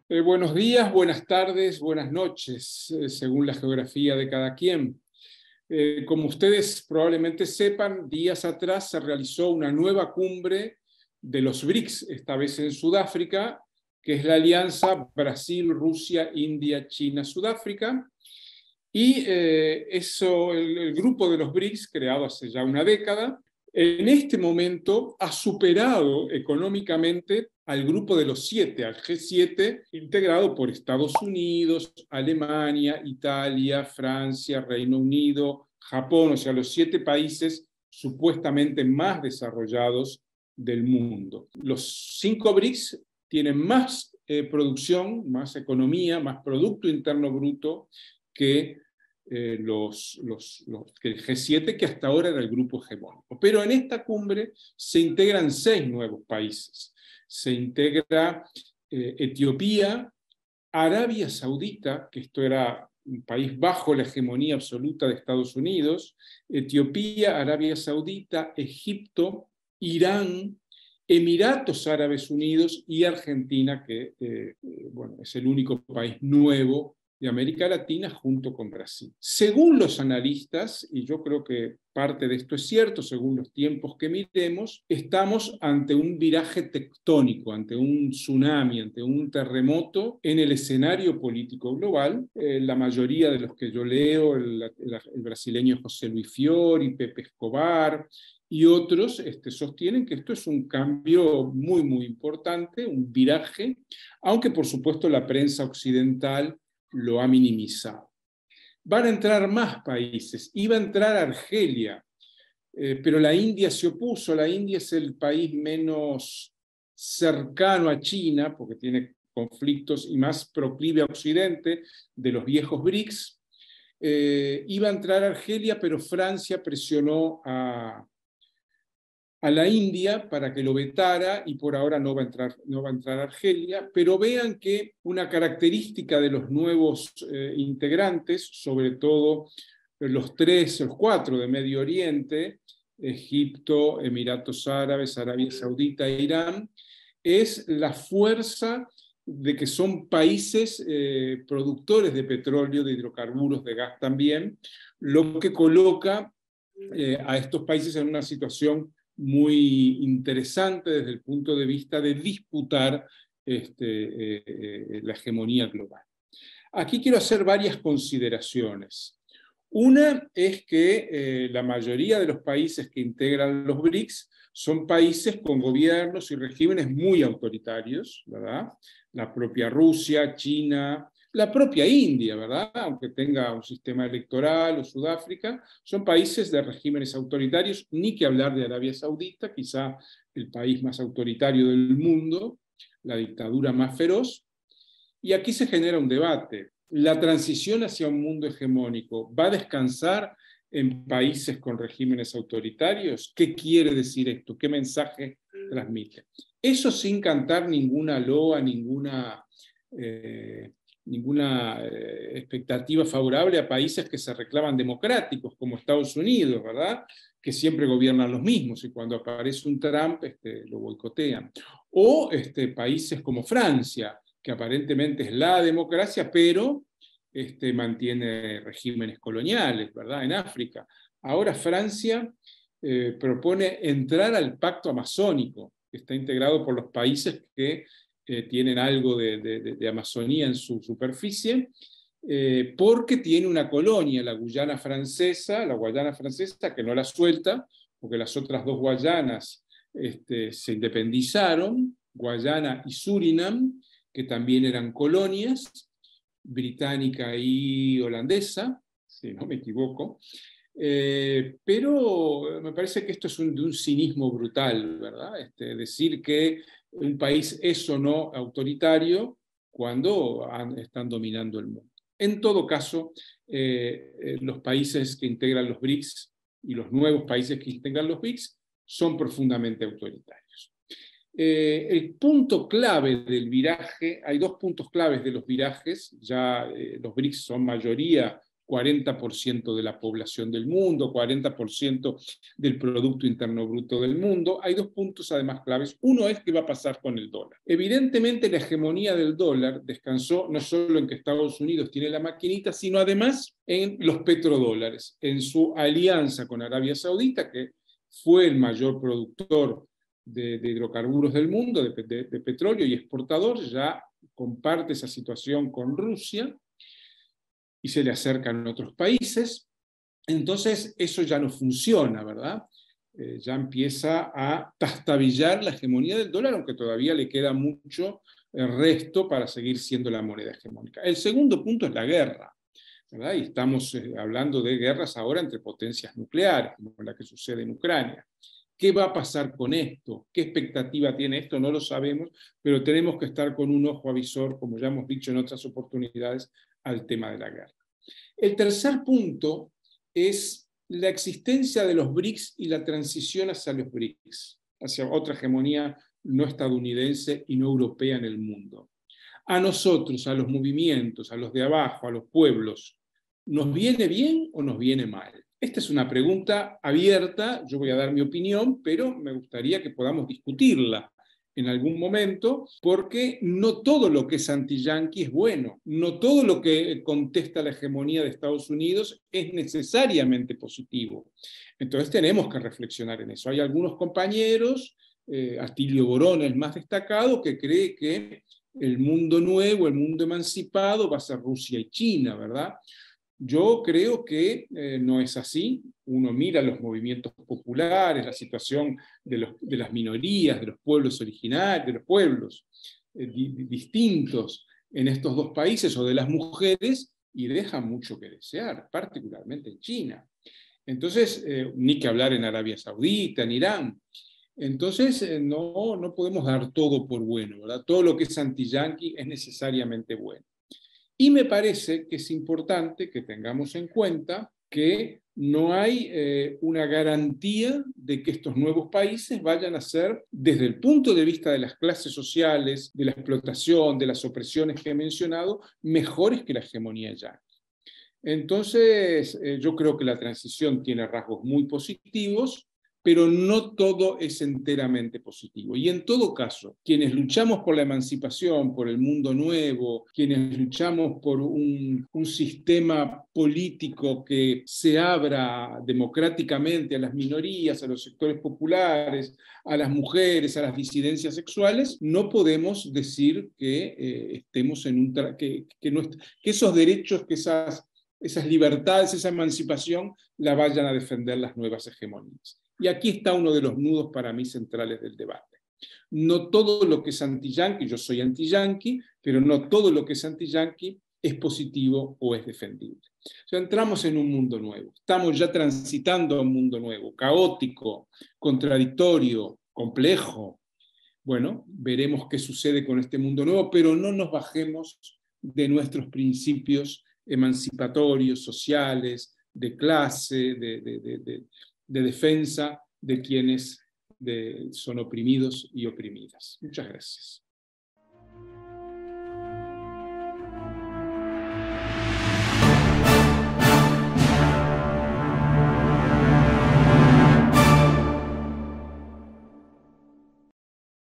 Buenos días, buenas tardes, buenas noches, según la geografía de cada quien. Como ustedes probablemente sepan, días atrás se realizó una nueva cumbre de los BRICS, esta vez en Sudáfrica, que es la alianza Brasil, Rusia, India, China, Sudáfrica. Y el grupo de los BRICS, creado hace ya una década, en este momento ha superado económicamente al grupo de los 7, al G7, integrado por Estados Unidos, Alemania, Italia, Francia, Reino Unido, Japón, o sea, los 7 países supuestamente más desarrollados del mundo. Los 5 BRICS tienen más producción, más economía, más Producto Interno Bruto que que el G7, que hasta ahora era el grupo hegemónico. Pero en esta cumbre se integran 6 nuevos países. Se integra Etiopía, Arabia Saudita, que esto era un país bajo la hegemonía absoluta de Estados Unidos, Etiopía, Arabia Saudita, Egipto, Irán, Emiratos Árabes Unidos y Argentina, que es el único país nuevo de América Latina junto con Brasil. Según los analistas, y yo creo que parte de esto es cierto, según los tiempos que miremos, estamos ante un viraje tectónico, ante un tsunami, ante un terremoto en el escenario político global. La mayoría de los que yo leo, el brasileño José Luis Fiori, Pepe Escobar, y otros sostienen que esto es un cambio muy, muy importante, un viraje, aunque por supuesto la prensa occidental lo ha minimizado. Van a entrar más países, iba a entrar Argelia, pero la India se opuso. La India es el país menos cercano a China, porque tiene conflictos y más proclive a Occidente de los viejos BRICS. Iba a entrar Argelia, pero Francia presionó a la India para que lo vetara y por ahora no va a entrar Argelia, pero vean que una característica de los nuevos integrantes, sobre todo los 4 de Medio Oriente, Egipto, Emiratos Árabes, Arabia Saudita e Irán, es la fuerza de que son países productores de petróleo, de hidrocarburos, de gas también, lo que coloca a estos países en una situación muy interesante desde el punto de vista de disputar la hegemonía global. Aquí quiero hacer varias consideraciones. Una es que la mayoría de los países que integran los BRICS son países con gobiernos y regímenes muy autoritarios, ¿verdad? La propia Rusia, China, la propia India, ¿verdad? Aunque tenga un sistema electoral, o Sudáfrica, son países de regímenes autoritarios, ni que hablar de Arabia Saudita, quizá el país más autoritario del mundo, la dictadura más feroz. Y aquí se genera un debate. ¿La transición hacia un mundo hegemónico va a descansar en países con regímenes autoritarios? ¿Qué quiere decir esto? ¿Qué mensaje transmite? Eso sin cantar ninguna loa, ninguna expectativa favorable a países que se reclaman democráticos, como Estados Unidos, ¿verdad? Que siempre gobiernan los mismos y cuando aparece un Trump lo boicotean. O países como Francia, que aparentemente es la democracia, pero mantiene regímenes coloniales, ¿verdad? En África. Ahora Francia propone entrar al pacto amazónico, que está integrado por los países que tienen algo de Amazonía en su superficie, porque tiene una colonia, la Guayana Francesa, que no la suelta, porque las otras 2 Guayanas se independizaron, Guayana y Surinam, que también eran colonias, británica y holandesa, si no me equivoco. Pero me parece que esto es de un cinismo brutal, ¿verdad? Decir que un país es o no autoritario cuando están dominando el mundo. En todo caso, los países que integran los BRICS y los nuevos países que integran los BRICS son profundamente autoritarios. El punto clave del viraje, hay 2 puntos claves de los virajes, ya los BRICS son mayoría 40% de la población del mundo, 40% del Producto Interno Bruto del mundo. Hay dos puntos además claves. Uno es qué va a pasar con el dólar. Evidentemente la hegemonía del dólar descansó no solo en que Estados Unidos tiene la maquinita, sino además en los petrodólares, en su alianza con Arabia Saudita, que fue el mayor productor de hidrocarburos del mundo, de petróleo y exportador, ya comparte esa situación con Rusia y se le acercan otros países. Entonces eso ya no funciona, ¿verdad? Ya empieza a trastabillar la hegemonía del dólar, aunque todavía le queda mucho resto para seguir siendo la moneda hegemónica. El segundo punto es la guerra, ¿verdad? Y estamos hablando de guerras ahora entre potencias nucleares, como la que sucede en Ucrania. ¿Qué va a pasar con esto? ¿Qué expectativa tiene esto? No lo sabemos, pero tenemos que estar con un ojo avisor, como ya hemos dicho en otras oportunidades, al tema de la guerra. El tercer punto es la existencia de los BRICS y la transición hacia los BRICS, hacia otra hegemonía no estadounidense y no europea en el mundo. A nosotros, a los movimientos, a los de abajo, a los pueblos, ¿nos viene bien o nos viene mal? Esta es una pregunta abierta, yo voy a dar mi opinión, pero me gustaría que podamos discutirla en algún momento, porque no todo lo que es anti-yanqui es bueno, no todo lo que contesta la hegemonía de Estados Unidos es necesariamente positivo. Entonces tenemos que reflexionar en eso. Hay algunos compañeros, Atilio Borón, el más destacado, que cree que el mundo nuevo, el mundo emancipado va a ser Rusia y China, ¿verdad? Yo creo que no es así. Uno mira los movimientos populares, la situación de las minorías, de los pueblos originarios, de los pueblos distintos en estos dos países, o de las mujeres, y deja mucho que desear, particularmente en China. Entonces, ni que hablar en Arabia Saudita, en Irán. Entonces, no podemos dar todo por bueno, ¿verdad? Todo lo que es anti-yanqui es necesariamente bueno. Y me parece que es importante que tengamos en cuenta que no hay una garantía de que estos nuevos países vayan a ser, desde el punto de vista de las clases sociales, de la explotación, de las opresiones que he mencionado, mejores que la hegemonía yanqui. Entonces, yo creo que la transición tiene rasgos muy positivos, pero no todo es enteramente positivo. Y en todo caso, quienes luchamos por la emancipación, por el mundo nuevo, quienes luchamos por un sistema político que se abra democráticamente a las minorías, a los sectores populares, a las mujeres, a las disidencias sexuales, no podemos decir que estemos en que esos derechos, que esas libertades, esa emancipación, la vayan a defender las nuevas hegemonías. Y aquí está uno de los nudos para mí centrales del debate. No todo lo que es anti-yanqui, yo soy anti-yanqui, pero no todo lo que es anti-yanqui es positivo o es defendible. O sea, entramos en un mundo nuevo, estamos ya transitando a un mundo nuevo, caótico, contradictorio, complejo. Bueno, veremos qué sucede con este mundo nuevo, pero no nos bajemos de nuestros principios emancipatorios, sociales, de clase, de defensa de quienes son oprimidos y oprimidas. Muchas gracias.